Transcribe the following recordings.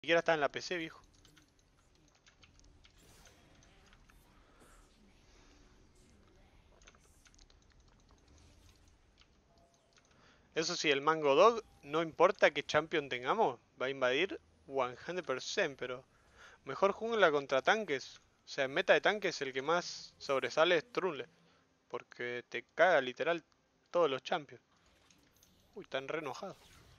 siquiera está en la PC, viejo. Eso sí, el Mango Dog, no importa qué champion tengamos, va a invadir 100%, pero mejor jungla contra tanques. O sea, en meta de tanques el que más sobresale es Trundle, porque te caga literal todos los champions. Uy, están re enojados.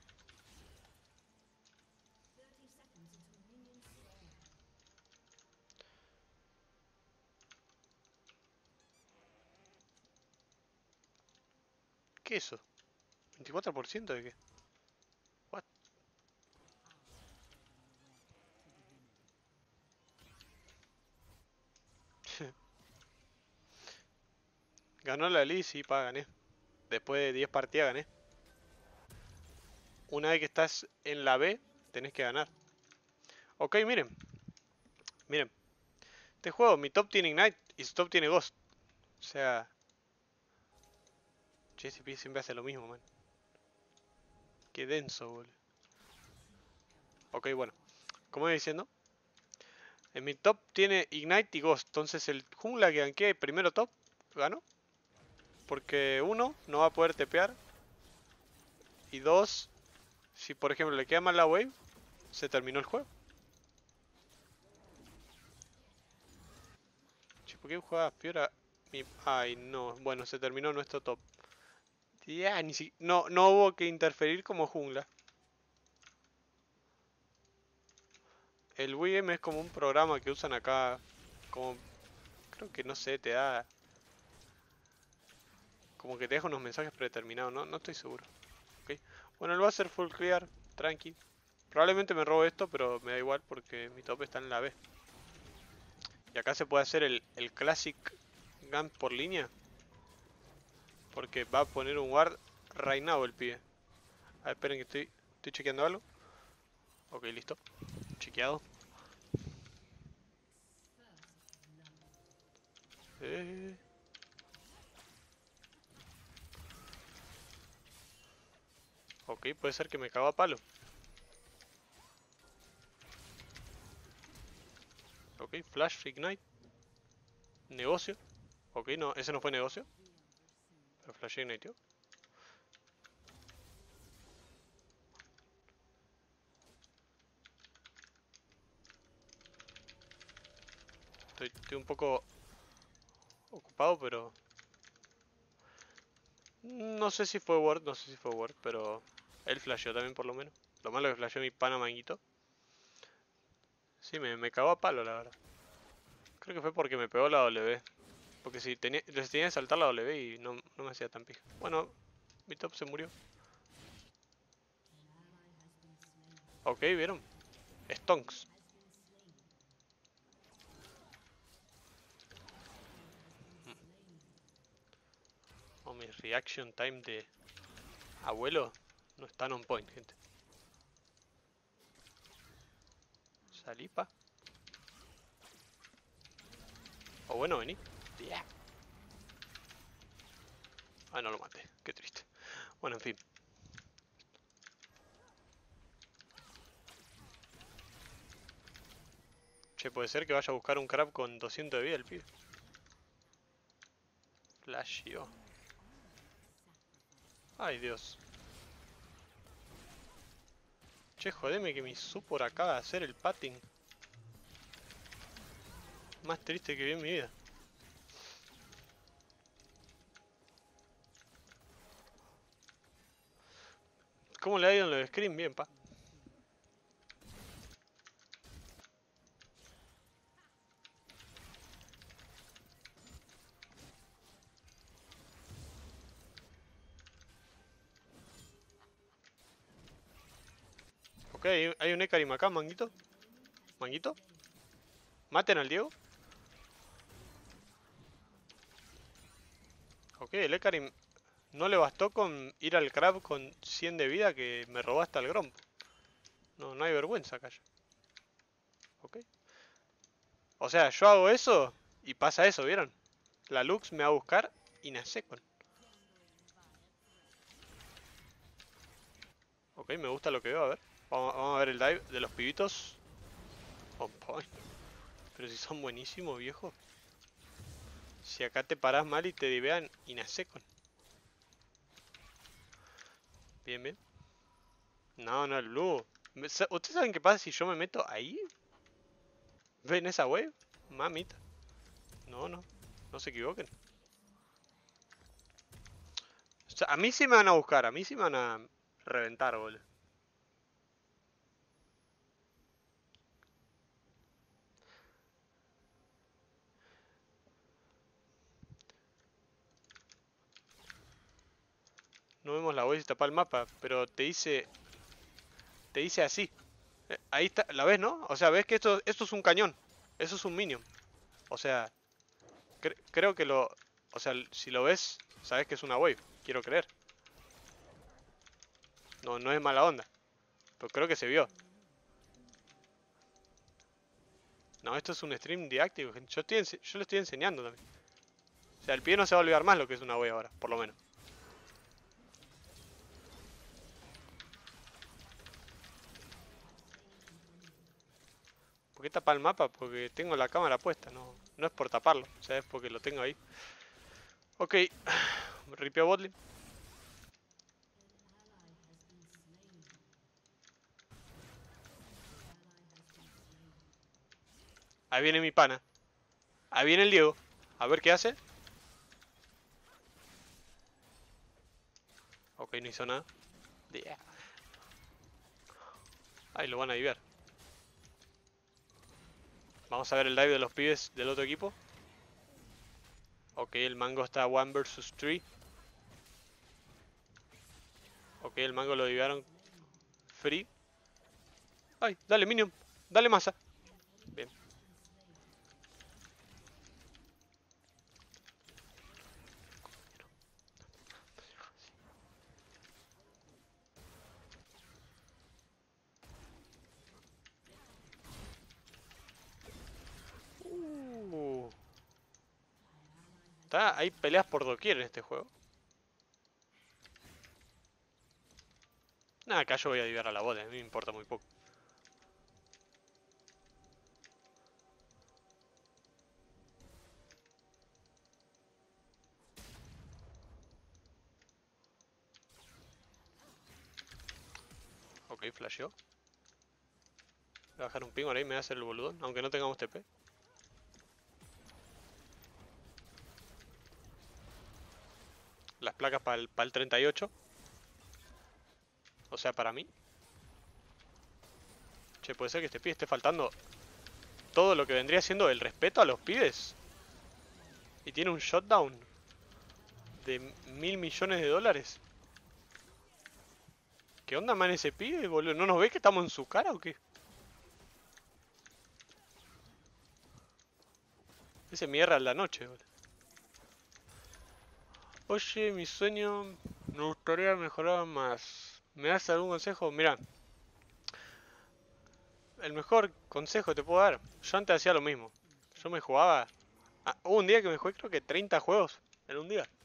¿Qué es eso? ¿24% de qué? What? Ganó la Lee, sí, pa, gané. Después de 10 partidas gané. Una vez que estás en la B, tenés que ganar. Ok, miren. Miren. Este juego, mi top tiene Ignite y su top tiene Ghost. O sea... JCP siempre hace lo mismo, man. Qué denso, boludo. Ok, bueno. Como iba diciendo, en mi top tiene Ignite y Ghost. Entonces el jungla que ganquee primero top, ganó. Porque uno, no va a poder tepear. Y dos, si por ejemplo le queda mal la wave, se terminó el juego. Che, ¿por qué juega Fiora? Ay, no. Bueno, se terminó nuestro top. Ya, no hubo que interferir como jungla. El WIM es como un programa que usan acá. Como, creo que no sé, te da... Como que te deja unos mensajes predeterminados, no estoy seguro. Okay. Bueno, él va a hacer full clear, tranqui. Probablemente me robo esto, pero me da igual porque mi top está en la B. Y acá se puede hacer el classic gun por línea. Porque va a poner un ward right now el pibe. A ver, esperen que estoy chequeando algo. Ok, listo. Chequeado. Eh... Ok, puede ser que me cago a palo. Ok, flash, ignite. Negocio. Ok, no, ese no fue negocio. Pero flash ignite. Estoy un poco ocupado, pero... No sé si fue Word, no sé si fue Word, pero... Él flasheó también por lo menos. Lo malo que flasheó mi pana manguito. Sí, me cagó a palo la verdad. Creo que fue porque me pegó la W. Porque si tenía que saltar la W y no me hacía tan pija. Bueno, mi top se murió. Ok, ¿vieron? Stonks. Oh, mi reaction time de abuelo no están on point, gente. Salipa. O bueno, vení. Yeah. Ah, no lo maté. Qué triste. Bueno, en fin. Che, puede ser que vaya a buscar un crab con 200 de vida el pibe. Flashio. Ay, Dios. Che, jodeme que mi support acaba de hacer el patting. Más triste que vi en mi vida. ¿Cómo le ha ido en los scream? Bien, pa. Ok, hay un Ekarim acá, manguito. Manguito. Maten al Diego. Ok, el Ekarim no le bastó con ir al crab con 100 de vida que me robó hasta el Gromp. No hay vergüenza acá ya. Ok. O sea, yo hago eso y pasa eso, ¿vieron? La Lux me va a buscar y nace con. Ok, me gusta lo que veo, a ver. Vamos a ver el dive de los pibitos. On point. Pero si son buenísimos, viejo. Si acá te parás mal y te divean Inasecon. Bien, bien. No, no, el blue. ¿Ustedes saben qué pasa si yo me meto ahí? ¿Ven esa wave? Mamita. No, no. No se equivoquen. O sea, a mí sí me van a buscar. A mí sí me van a reventar, boludo. No vemos la wave si tapa el mapa. Pero te dice... Te dice así. Ahí está. ¿La ves, no? O sea, ves que esto es un cañón. Eso es un minion. O sea... creo que lo... O sea, si lo ves, sabes que es una wave. Quiero creer. No, no es mala onda. Pero creo que se vio. No, esto es un stream didáctico. Yo lo estoy enseñando también. O sea, el pibe no se va a olvidar más lo que es una wave ahora, por lo menos. ¿Por qué tapa el mapa? Porque tengo la cámara puesta, no, no es por taparlo. O sea, es porque lo tengo ahí. Ok. Ripeo botlane. Ahí viene mi pana. Ahí viene el Diego. A ver qué hace. Ok, no hizo nada. Yeah. Ahí lo van a diviar. Vamos a ver el dive de los pibes del otro equipo. Ok, el mango está 1 vs 3. Ok, el mango lo diviaron free. Ay, dale minion. Dale masa. Bien. Hay peleas por doquier en este juego. Nada, acá yo voy a diviar a la bot, a mí me importa muy poco. Ok, flasheó. Voy a bajar un ping ahora y me voy a hacer el boludón, aunque no tengamos TP. Las placas para el 38. O sea, para mí. Che, puede ser que este pibe esté faltando todo lo que vendría siendo el respeto a los pibes. Y tiene un shutdown de 1.000 millones de dólares. ¿Qué onda, man, ese pibe, boludo? ¿No nos ve que estamos en su cara o qué? Ese mierda a la noche, boludo. Oye, mi sueño... Me gustaría mejorar más. ¿Me das algún consejo? Mira, el mejor consejo que te puedo dar. Yo antes hacía lo mismo. Yo me jugaba... hubo un día que me jugué creo que 30 juegos en un día.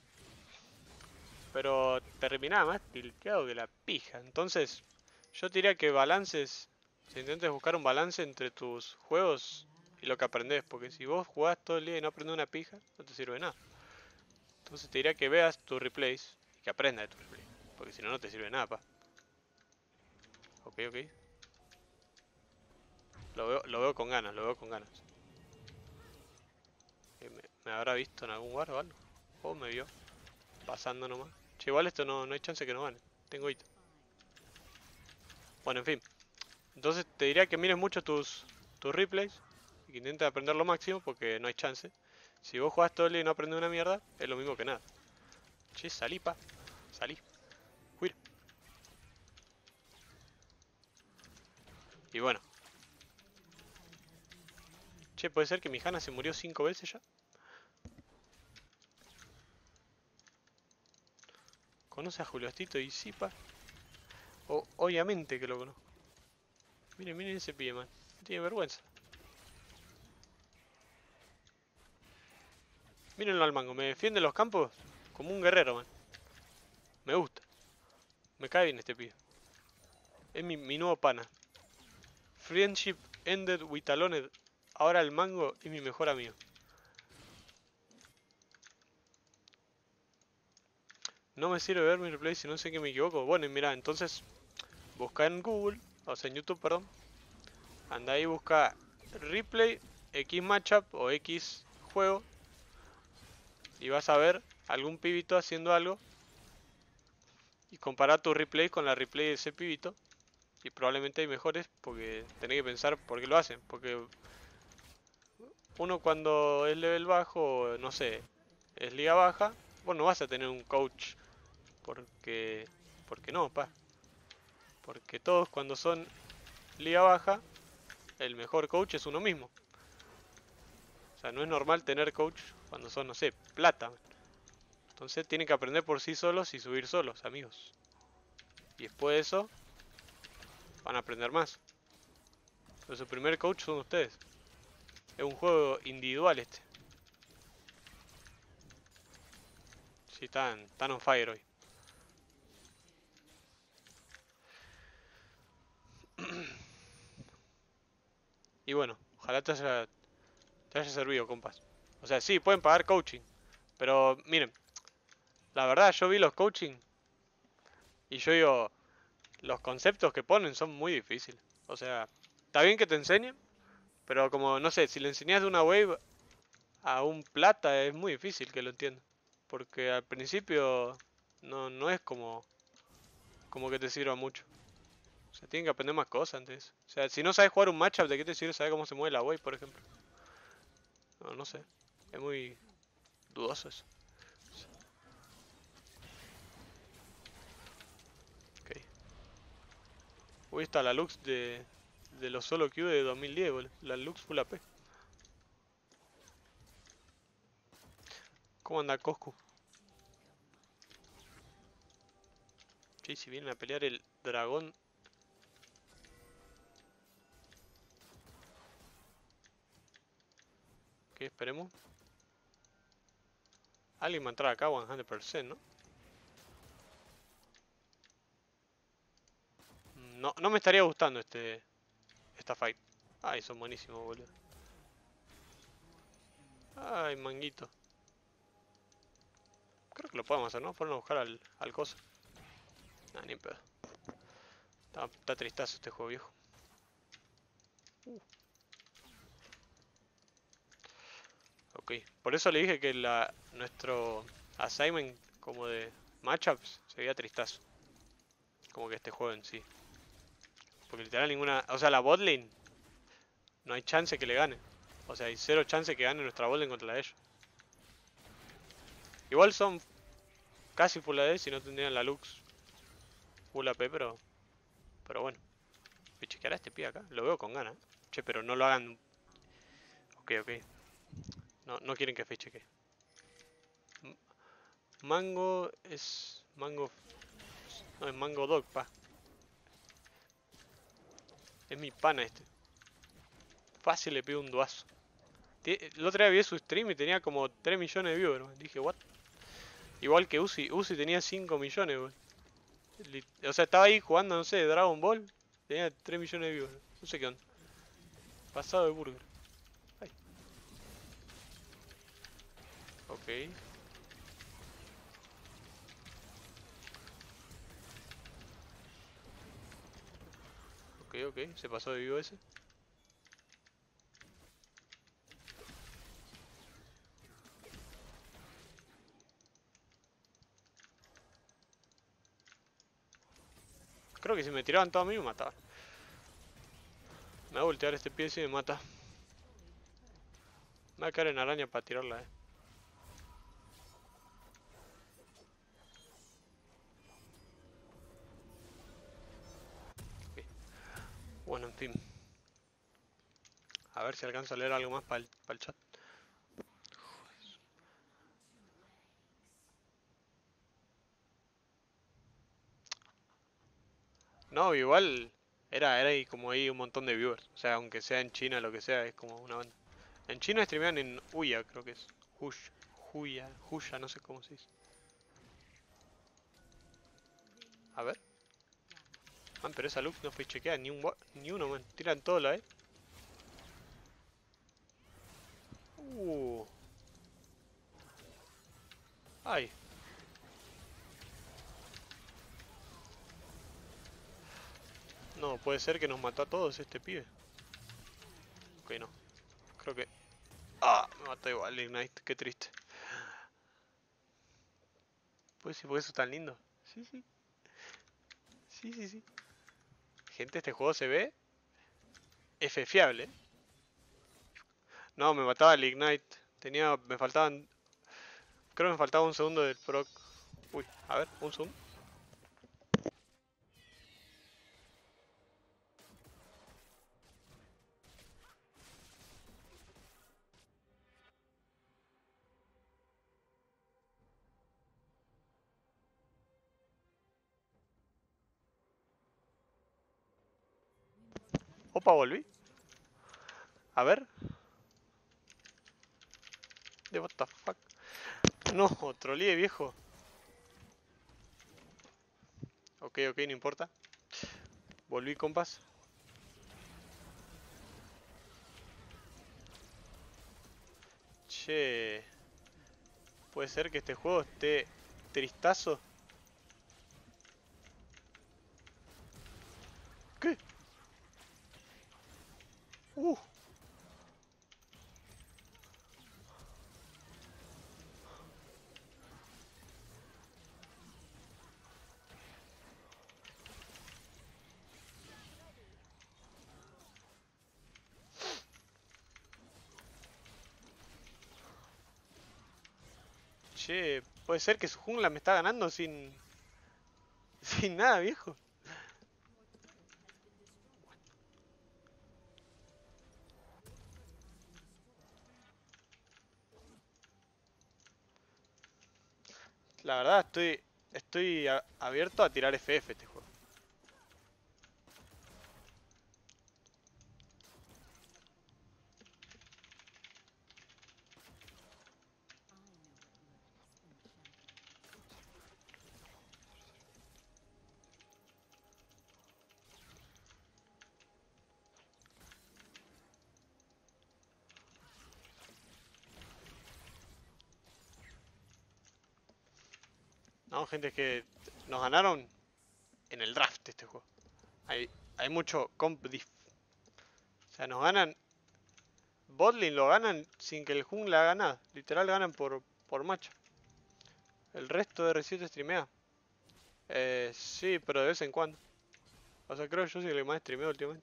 Pero terminaba más tilteado que la pija. Entonces, yo te diría que balances... Si intentes buscar un balance entre tus juegos y lo que aprendes. Porque si vos jugás todo el día y no aprendes una pija, no te sirve de nada. Entonces te diría que veas tus replays y que aprendas de tus replays. Porque si no, no te sirve de nada, pa. Ok, ok. Lo veo con ganas, lo veo con ganas. ¿Me habrá visto en algún lugar o algo? O me vio. Pasando nomás. Che, igual esto no hay chance que no gane. Tengo hito. Bueno, en fin. Entonces te diría que mires mucho tus replays. Y que intentes aprender lo máximo porque no hay chance. Si vos jugás todo el día y no aprendes una mierda, es lo mismo que nada. Che, salí, pa. Salí. Huir. Y bueno. Che, puede ser que mi Hanna se murió 5 veces ya. ¿Conoce a Juliostito y sí, pa? Obviamente que lo conozco. Miren, miren ese pibe, man. No tiene vergüenza. Mírenlo al mango. Me defiende los campos como un guerrero, man. Me gusta. Me cae bien este pibe. Es mi nuevo pana. Friendship ended with Alone. Ahora el mango es mi mejor amigo. No me sirve ver mi replay si no sé que me equivoco. Bueno, y mira, entonces busca en Google, o sea en YouTube, perdón. Anda ahí, busca replay, X matchup o X juego. Y vas a ver algún pibito haciendo algo. Y compara tu replay con la replay de ese pibito. Y probablemente hay mejores porque tenés que pensar por qué lo hacen. Porque uno cuando es level bajo, no sé, es liga baja, vos no vas a tener un coach porque no, pa. Porque todos cuando son liga baja, el mejor coach es uno mismo. O sea, no es normal tener coach cuando son, no sé, plata. Entonces tienen que aprender por sí solos y subir solos, amigos. Y después de eso, van a aprender más. Pero su primer coach son ustedes. Es un juego individual este. Sí, están on fire hoy. Y bueno, ojalá te haya servido, compas. O sea, sí, pueden pagar coaching. Pero miren, la verdad yo vi los coaching y yo digo, los conceptos que ponen son muy difíciles. O sea, está bien que te enseñen, pero como, no sé, si le enseñas de una wave a un plata es muy difícil que lo entienda. Porque al principio no es como que te sirva mucho. O sea, tienen que aprender más cosas antes. O sea, si no sabes jugar un matchup, ¿de qué te sirve saber cómo se mueve la wave, por ejemplo? No sé. Es muy dudoso eso. Ok. Uy, está la Lux de los solo queue de 2010, boludo. La Lux Full AP. ¿Cómo anda Coscu? Che, si vienen a pelear el dragón. ¿Qué esperemos? Alguien va a entrar acá 100%, ¿no? No me estaría gustando esta fight. Ay, son buenísimos, boludo. Ay, manguito. Creo que lo podemos hacer, ¿no? Fueron a buscar al coso. Nah, ni en pedo. Está tristazo este juego, viejo. Ok. Por eso le dije que nuestro assignment como de matchups sería tristazo. Como que este juego en sí. Porque literal ninguna... O sea, la botlane no hay chance que le gane. O sea, hay cero chance que gane nuestra botlane contra la de ellos. Igual son casi full AD si no tendrían la Lux full AP, pero bueno. Voy a chequear a este pie acá. Lo veo con ganas. Che, pero no lo hagan. Ok, ok. No quieren que fecheque. Mango es... Mango... No, es Mango Dog, pa. Es mi pana este. Fácil le pido un duazo. El otro día vi su stream y tenía como 3 millones de viewers. Man. Dije, what? Igual que Uzi. Uzi tenía 5 millones, weón. O sea, estaba ahí jugando, no sé, Dragon Ball. Tenía 3 millones de viewers. No sé qué onda. Pasado de burger. Ay. Ok. Ok. Se pasó de vivo ese. Creo que si me tiraban todo a mí me mataban. Me va a voltear este pie y me mata. Me va a caer en araña para tirarla, Ok. Bueno, en fin. A ver si alcanzo a leer algo más para el chat. No, igual era ahí como ahí un montón de viewers. O sea, aunque sea en China, lo que sea, es como una banda. En China streamean en Huya, creo que es. Huya, no sé cómo se dice. A ver. Man, pero esa Lux no fue chequeada ni uno, man. Tiran todo la Ay. No, puede ser que nos mató a todos este pibe. Ok, no. Creo que... ¡Ah! Me mató igual Ignite, qué triste. Pues sí, porque eso es tan lindo. Sí, sí. Sí, sí, sí. Gente, este juego se ve fiable. No, me mataba el Ignite. Me faltaban... Creo que me faltaba un segundo del proc. Uy, a ver, un segundo. Opa, volví. A ver. De what the fuck. No, troleé, viejo. Ok, ok, no importa. Volví, compas. Che. Puede ser que este juego esté tristazo. ¿Qué? Uh. Che, puede ser que su jungla me está ganando sin... Sin nada, viejo. La verdad, estoy abierto a tirar FF este juego. No, gente, es que nos ganaron en el draft este juego. Hay mucho comp diff. O sea, nos ganan... Botlane lo ganan sin que el jungla haga nada. Literal ganan por macho. El resto de R7 streamea. Sí, pero de vez en cuando. O sea, creo que yo soy el que más streameo últimamente.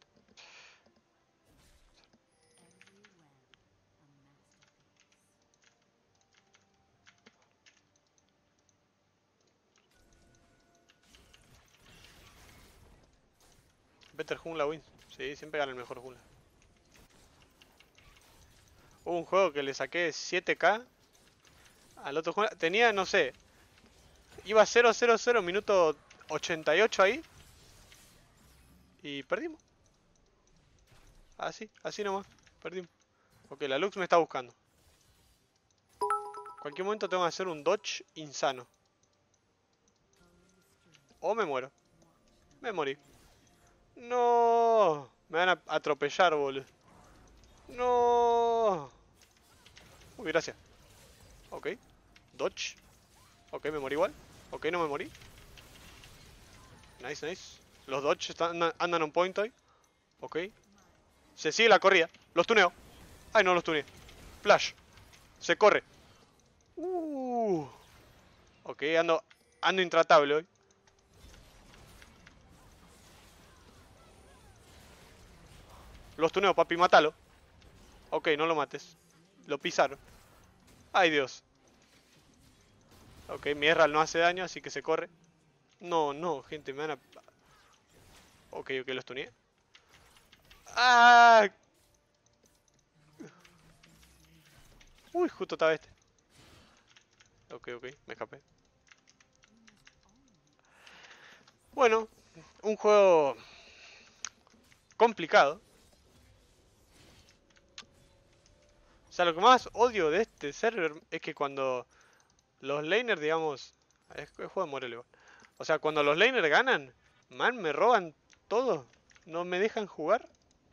Better jungla wins. Sí, siempre gana el mejor jungla. Hubo un juego que le saqué 7k al otro jungla. Tenía, no sé, iba 0-0-0, minuto 88 ahí. Y perdimos. Así nomás. Perdimos. Ok, la Lux me está buscando. En cualquier momento tengo que hacer un dodge insano. O me muero. Me morí. No. Me van a atropellar, boludo. No. Uy, gracias. Ok. Dodge. Ok, me morí igual. Ok, no me morí. Nice, nice. Los dodge andan on point hoy. Ok. Se sigue la corrida. Los tuneo. Ay, no los tuneé. Flash. Se corre. Ok, ando intratable hoy. Los tuneo, papi, mátalo. Ok, no lo mates. Lo pisaron. Ay, Dios. Ok, mi Herald no hace daño, así que se corre. No, no, gente, me van a... Ok, los tuneé. ¡Ah! Uy, justo estaba este. Ok, me escapé. Bueno, un juego complicado. O sea, lo que más odio de este server es que cuando los laners, digamos... Es juego de Morel igual. O sea, cuando los laners ganan, man, me roban todo. No me dejan jugar.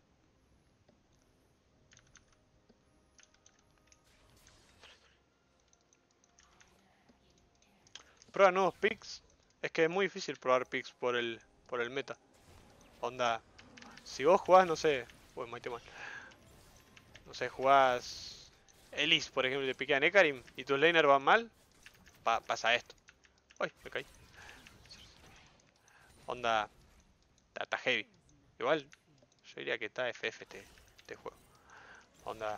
Prueba nuevos picks. Es que es muy difícil probar picks por el meta. Onda, si vos jugás, no sé... Uy, me mal. No sé, jugás... Elise, por ejemplo, y te piquean Ekarim y tus laners van mal, pasa esto. Uy, me caí. Onda, está heavy. Igual, yo diría que está FF este juego. Onda,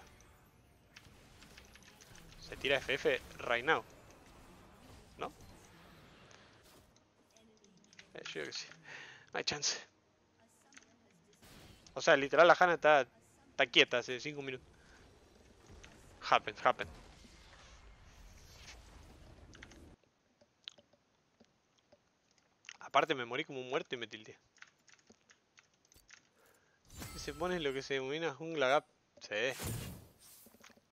se tira FF right now, ¿no? Yo creo que sí. No hay chance. O sea, literal la Hanna está quieta hace 5 minutos. Happen. Aparte me morí como un muerto y me tilté. Si se pone lo que se denomina jungla gap, se ve.